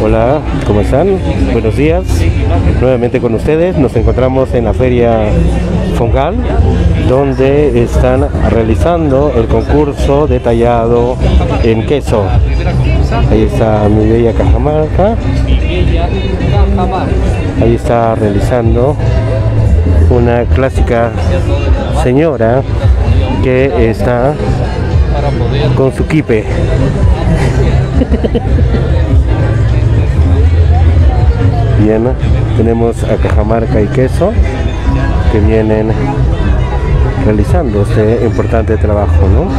Hola, ¿cómo están? Buenos días. Nuevamente con ustedes. Nos encontramos en la Feria Fongal, donde están realizando el concurso de tallado en queso. Ahí está mi bella Cajamarca. Ahí está realizando una clásica señora que está con su quipe. Bien, tenemos a Cajamarca y Queso que vienen realizando este importante trabajo, ¿no?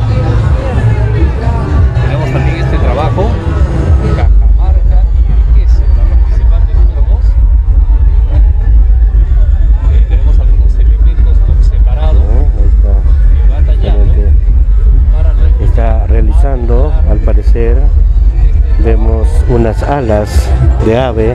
Tenemos también este trabajo, Cajamarca y Queso, la participante número 2. Tenemos algunos elementos por separado. Que va tallando para está realizando, al parecer, vemos unas alas de ave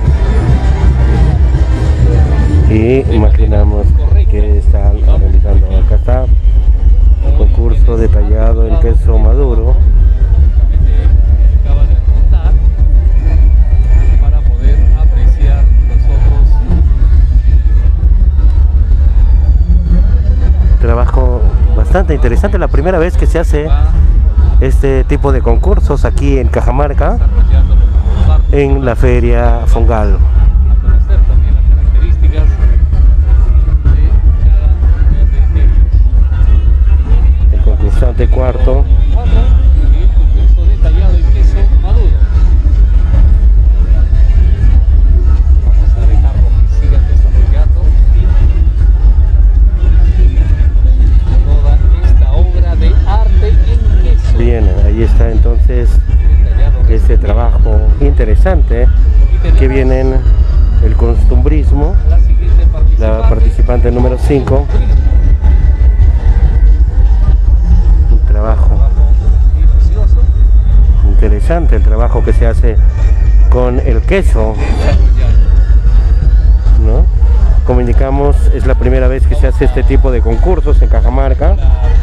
y imaginamos que están realizando. Acá está un concurso de tallado en queso maduro. Acaba de montar para poder apreciar nosotros. Trabajo bastante interesante, la primera vez que se hace este tipo de concursos aquí en Cajamarca, en la Feria Fongal. A conocer también las características de cada uno de ellos. El concursante cuarto. Y el concurso de tallado en queso maduro. Vamos a dejarlo que sigan desarrollando toda esta obra de arte en queso. Bien, ahí está entonces este trabajo interesante que vienen el costumbrismo, la participante número 5. Un trabajo interesante, el trabajo que se hace con el queso, ¿no? Como indicamos, es la primera vez que se hace este tipo de concursos en Cajamarca.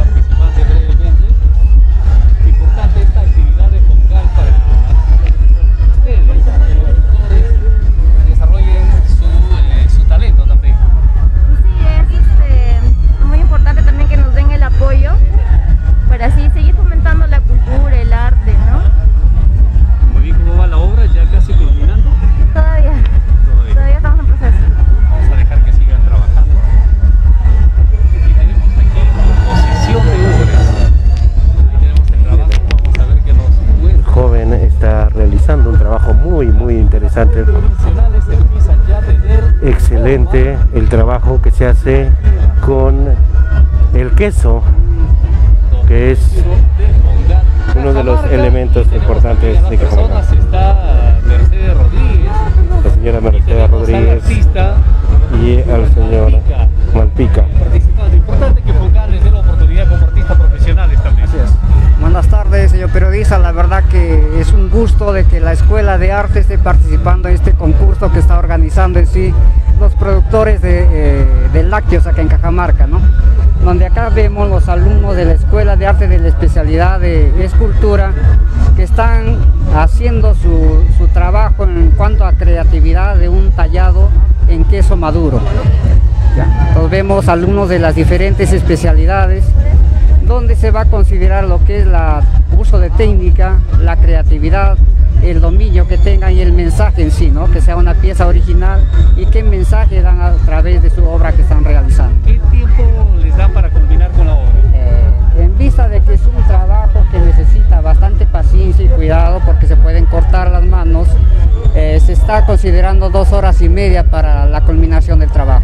Importante esta actividad de Fongal para ustedes, los productores, desarrollen su talento también. Sí, es muy importante también que nos den el apoyo para así seguir fomentando la cultura, el arte, ¿no? Muy bien, ¿cómo va la obra? ¿Ya casi culminando? Todavía estamos en proceso. Vamos a dejar que sigan trabajando. Y tenemos aquí posición de obras. Ahí tenemos el trabajo, vamos a ver que nos muestra. El joven está realizando un trabajo muy interesante. Profesionales empiezan ya a tener Excelente el trabajo que se hace con el queso, que es uno de los elementos importantes de Cajamarca. Está Mercedes Rodríguez, La señora Mercedes Rodríguez y al señor Malpica. participando. Importante que Fongal les dé la oportunidad como artistas profesionales también. Buenas tardes, señor periodista. La verdad que es un gusto de que la Escuela de Arte esté participando en este concurso que está organizando en sí los productores de lácteos acá en Cajamarca, ¿no? Donde acá vemos los alumnos de la Escuela de Arte de la especialidad de escultura que están haciendo su trabajo en cuanto a creatividad de un tallado en queso maduro. ¿Ya? Entonces vemos alumnos de las diferentes especialidades donde se va a considerar lo que es el uso de técnica, la creatividad, el dominio que tengan y el mensaje en sí, ¿no? Que sea una pieza original y qué mensaje dan a través de su obra que están realizando. ¿Qué tiempo les dan para culminar con la obra? En vista de que es un trabajo que necesita bastante paciencia y cuidado porque se pueden cortar las manos, se está considerando 2 horas y media para la culminación del trabajo.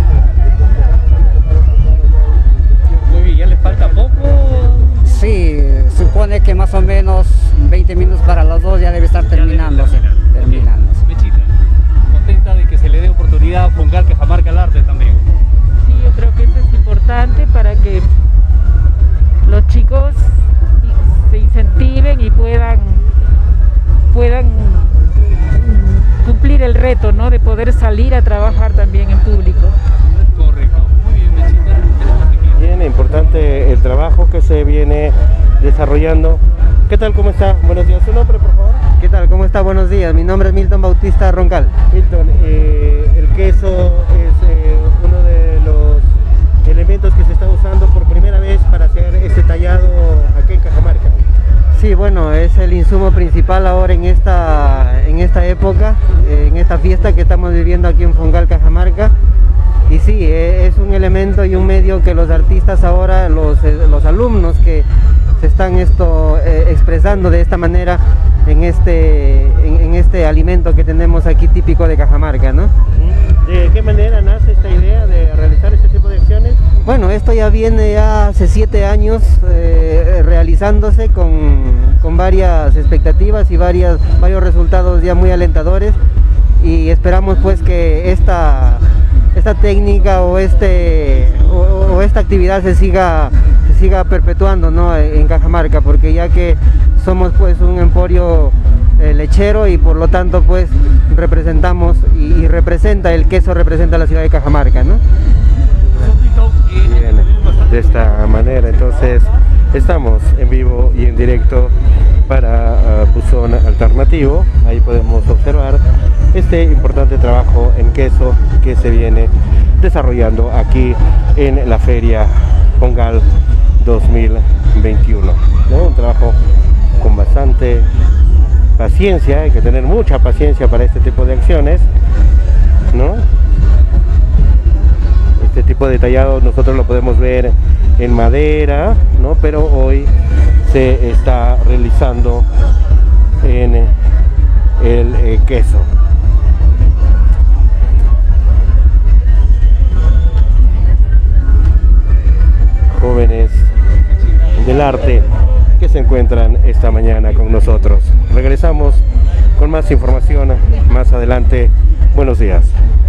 Muy bien, ¿ya les falta poco? Sí, supone que más o menos 20 minutos para las 2 ya debe estar terminándose. Mechita, contenta de que se le dé oportunidad a Fongal Cajamarca al arte también. Sí, yo creo que esto es importante para que los chicos se incentiven y puedan cumplir el reto, ¿no? De poder salir a trabajar también en público. Correcto. Muy bien, Mechita. Bien, importante el trabajo que se viene desarrollando. ¿Qué tal? ¿Cómo está? Buenos días. ¿Su nombre, por favor? ¿Qué tal? ¿Cómo está? Buenos días. Mi nombre es Milton Bautista Roncal. Milton, el queso es uno de los elementos que se está usando por primera vez para hacer este tallado aquí en Cajamarca. Sí, bueno, es el insumo principal ahora en esta época, en esta fiesta que estamos viviendo aquí en Fongal, Cajamarca. Y sí, es un elemento y un medio que los artistas ahora, los alumnos que se están expresando de esta manera en este alimento que tenemos aquí típico de Cajamarca, ¿no? ¿De qué manera nace esta idea de realizar este tipo de acciones? Bueno, esto ya viene ya hace 7 años realizándose con varias expectativas y varios resultados ya muy alentadores, y esperamos pues que esta técnica o esta actividad se siga perpetuando, ¿no?, en Cajamarca, porque ya que somos pues un emporio lechero y por lo tanto pues representamos y representa el queso, representa la ciudad de Cajamarca, ¿no? Bien, de esta manera entonces estamos en vivo y en directo para Buzón Alternativo. Ahí podemos observar este importante trabajo en queso que se viene desarrollando aquí en la Feria Fongal 2021, ¿no? Un trabajo con bastante paciencia, hay que tener mucha paciencia para este tipo de acciones, ¿no? Este tipo de tallado nosotros lo podemos ver en madera, ¿no? Pero hoy se está realizando en el queso. Jóvenes del arte que se encuentran esta mañana con nosotros. Regresamos con más información más adelante. Buenos días.